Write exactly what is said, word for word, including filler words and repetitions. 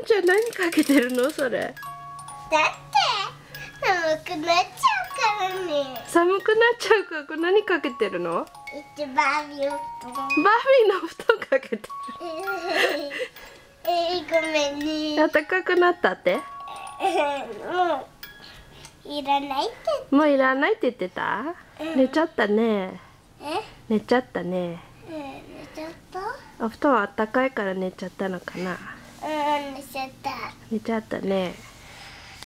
んちゃん何かけてるのそれ？ だって寒くなっちゃうからね。 寒くなっちゃうから何かけてるの？ 一バービーをバービーの布団かけてる。 えー、ごめんね。 暖かくなったって？ もういらないって。 もういらないって言ってた？寝ちゃったね。 え？ 寝ちゃったね。 うん、寝ちゃった？ お布団は暖かいから寝ちゃったのかな。 うん、寝ちゃった。 寝ちゃったね。